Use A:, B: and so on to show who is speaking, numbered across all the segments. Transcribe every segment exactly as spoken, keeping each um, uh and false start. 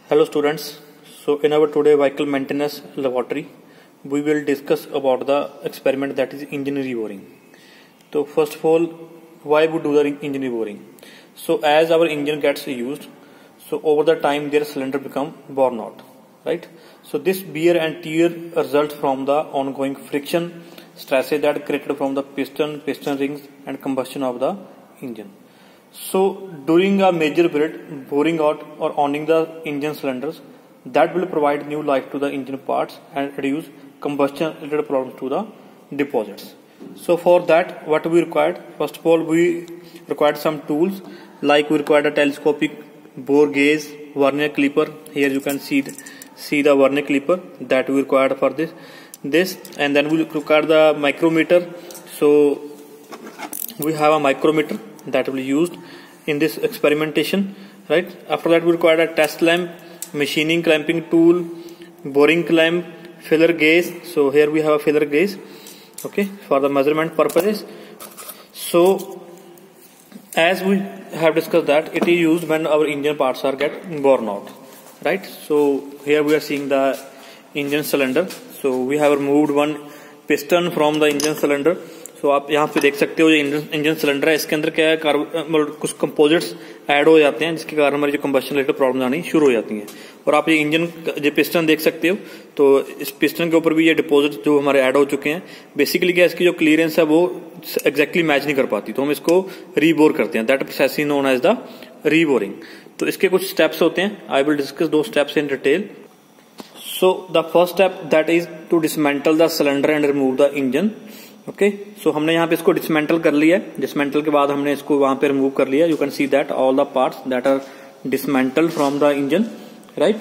A: Hello students. So in our today vehicle maintenance laboratory, we will discuss about the experiment that is engine reboring. So first of all, why we do the engine reboring? So as our engine gets used, so over the time their cylinder become worn out, right? So this wear and tear result from the ongoing friction stresses that created from the piston, piston rings and combustion of the engine. So during a major period, boring out or owning the engine cylinders, that will provide new life to the engine parts and reduce combustion related problems to the deposits. So for that, what we required? First of all, we required some tools, like we required a telescopic bore gauge, vernier clipper. Here you can see the, see the vernier clipper that we required for this. This and then we require the micrometer. So we have a micrometer that will be used in this experimentation, right? After that we require a test lamp, machining clamping tool, boring clamp, filler gauge. So here we have a filler gauge, okay, for the measurement purposes. So as we have discussed that it is used when our engine parts are get worn out, right? So here we are seeing the engine cylinder. So we have removed one piston from the engine cylinder. तो आप यहाँ पे देख सकते हो, ये engine engine cylinder है, इसके अंदर क्या है, मतलब कुछ कंपोजिट्स ऐड हो जाते हैं जिसके कारण हमारी जो कंबशन रिलेटेड प्रॉब्लम आनी शुरू हो जाती हैं। और आप ये इंजन जो पिस्टन देख सकते हो, तो इस पिस्टन के ऊपर भी ये डिपॉजिट जो हमारे ऐड हो चुके हैं। बेसिकली क्या, इसकी जो क्लियरेंस है वो एग्जैक्टली मैच नहीं कर पाती, तो हम इसको रीबोर करते हैं। That process is known as the reboring. तो इसके कुछ स्टेप्स होते हैं, आई विल डिस्कस दो steps in detail. So the first step that is to dismantle the cylinder and remove the engine. Okay, so हमने यहाँ पे इसको डिसमेंटल कर लिया है। डिसमेंटल के बाद हमने इसको वहां पे रिमूव कर लिया। You can see that all the parts that are dismantle from the engine, right?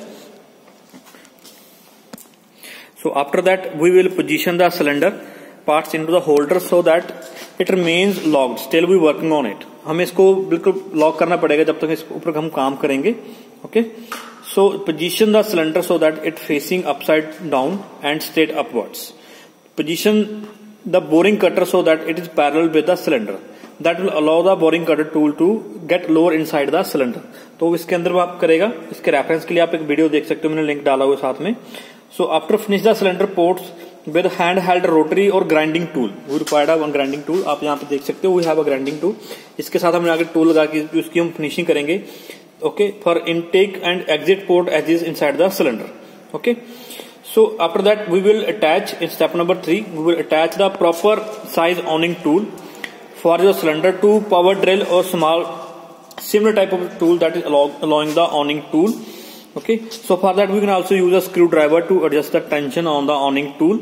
A: So after that we will position the cylinder parts into the holder so that it remains locked, still we working on it. हमें इसको बिल्कुल lock करना पड़ेगा जब तक इसके ऊपर हम काम करेंगे। Okay, so position the cylinder so that it facing upside down and straight upwards. Position the boring cutter so that it is parallel with the cylinder. That will allow the boring cutter tool to get lower inside the cylinder. तो इसके अंदर आप करेगा, इसके reference के लिए आप एक वीडियो देख सकते हो, मैंने लिंक डाला हुआ साथ में। So after finish the cylinder ports with hand held rotary or grinding tool, we required one grinding tool. आप यहाँ पे देख सकते हो, we have a grinding tool. इसके साथ हमने आगे टूल लगा के उसकी हम फिनिशिंग करेंगे। Okay, for intake and exit port edges inside the cylinder. Okay. So after that we will attach, in step number three, we will attach the proper size owning tool for your cylinder to power drill or small similar type of tool that is allow, allowing the owning tool. Okay, so for that we can also use a screwdriver to adjust the tension on the owning tool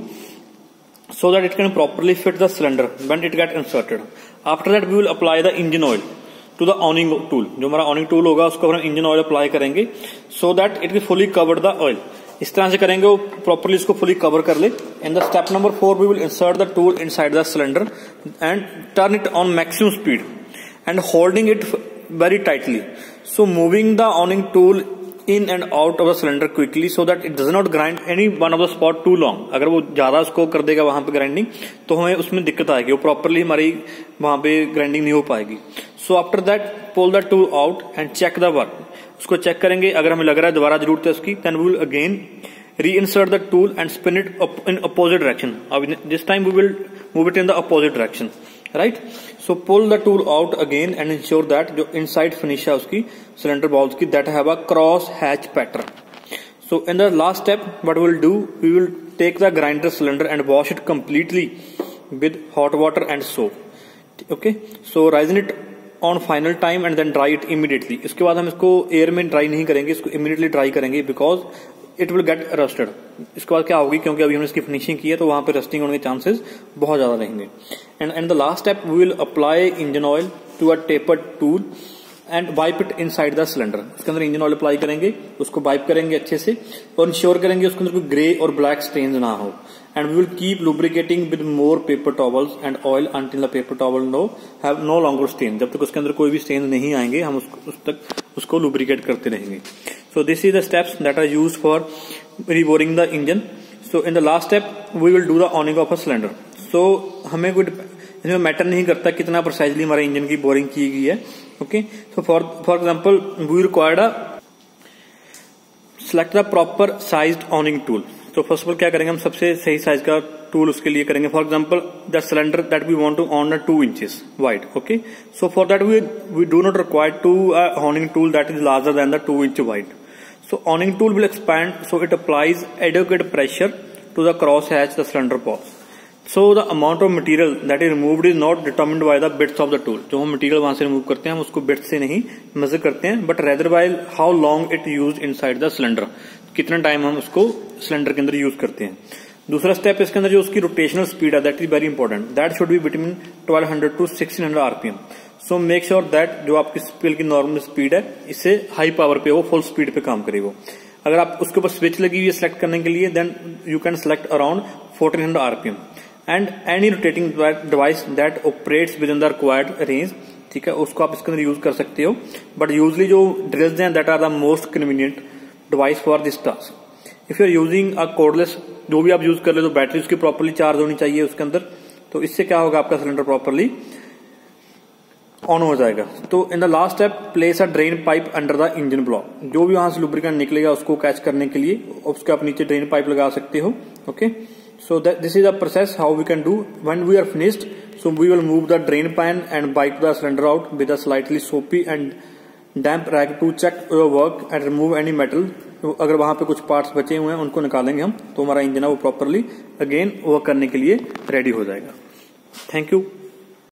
A: so that it can properly fit the cylinder when it get inserted. After that we will apply the engine oil to the owning tool. जो हमारा owning tool होगा उसको हम engine oil apply करेंगे so that it will fully cover the oil. इस तरह से करेंगे वो प्रॉपरली इसको फुली कवर कर ले। In the step number four we will insert the tool inside the cylinder and turn it on maximum speed and holding it very tightly. So moving the honing tool in and out of the cylinder quickly so that it does not grind any one of the spot too long. अगर वो ज्यादा उसको कर देगा वहां पे grinding, तो हमें उसमें दिक्कत आएगी, वो प्रॉपरली हमारी वहां पे ग्राइंडिंग नहीं हो पाएगी। So after that pull the tool out and check the work. उसको चेक करेंगे, अगर हमें लग रहा है दोबारा जरूरत है उसकी, then we will again reinsert the tool and spin it up in opposite direction. This time we will move it in the opposite direction, right? So pull the tool out again and ensure that जो inside finish है उसकी cylinder balls की that have a cross hatch pattern. So in the last step, what we will do, we will take the grinder cylinder and wash it completely with hot water and soap. Okay, so rinse it on final time and then dry it immediately. इसके बाद हम इसको air में dry नहीं करेंगे, इसको immediately dry करेंगे because it will get rusted. इसके बाद क्या होगी, क्योंकि अभी हमने इसकी फिनिशिंग की है तो वहां पे रस्टिंग होने के चांसेस बहुत ज्यादा रहेंगे। And and the last step we will apply engine oil to a tapered tool and wipe it inside the cylinder. इसके अंदर इंजन ऑयल अप्लाई करेंगे, उसको वाइप करेंगे अच्छे से और इंश्योर करेंगे उसके अंदर कोई ग्रे और ब्लैक स्टेन्स ना हो। And we will keep lubricating with more paper towels and oil until the paper towel no have no longer stain. जब तक उसके अंदर कोई भी स्टेन नहीं आएंगे हम उसको उस तक उसको लुब्रिकेट करते रहेंगे। So this is the steps that are used for reboring the engine. So in the last step we will do the owning of a cylinder. So हमें कोई इसमें मैटर नहीं करता कितना प्रिसाइजली हमारे इंजन की बोरिंग की गई है। Okay, so for for example we required a select the proper sized honing tool. तो फर्स्ट ऑफ ऑल क्या करेंगे हम, सबसे सही साइज का टूल उसके लिए करेंगे। For example the cylinder that we want to hone a two inches wide, okay. So for that we we do not require to honing tool that is larger than the two inch wide. So awning tool will expand, so it applies adequate pressure to the cross hatch, the cylinder port. So the amount of material that is removed is not determined by the bits of the tool. जो हम material वहां से remove करते हैं हम उसको bits से नहीं मेजर करते हैं, but rather by how long it use inside the cylinder, कितना टाइम हम उसको सिलेंडर के अंदर यूज करते हैं। दूसरा स्टेप इसके अंदर जो उसकी रोटेशनल स्पीड है that is very important, that should be between twelve hundred to sixteen hundred RPM. So make sure that जो आपकी स्पीड की नॉर्मल स्पीड है इससे हाई पावर पे वो फुल स्पीड पे काम करे वो। अगर आप उसके ऊपर स्विच लगी हुई है सिलेक्ट करने के लिए, then you can select around fourteen hundred RPM and any rotating device that operates within the required range, ठीक है, उसको आप इसके अंदर यूज कर सकते हो। बट यूजली जो ड्रिल्स हैं that are the most convenient device for this task. If you are using a cordless, जो भी आप यूज कर ले तो बैटरी उसकी प्रॉपरली चार्ज होनी चाहिए उसके अंदर, तो इससे क्या होगा आपका सिलेंडर प्रॉपरली ऑन हो जाएगा। तो in the last step place a drain pipe under the engine block, जो भी वहां से लुब्रिकेंट निकलेगा उसको कैच करने के लिए उसके आप नीचे ड्रेन पाइप लगा सकते हो, okay. So this is a process how we can do. When we are finished, so we will move the drain pan and bite the cylinder out with a slightly soapy and damp rag to check your work and remove any metal. तो अगर वहां पे कुछ parts बचे हुए हैं उनको निकालेंगे हम, तो हमारा इंजन है वो प्रॉपरली अगेन वर्क करने के लिए रेडी हो जाएगा। Thank you.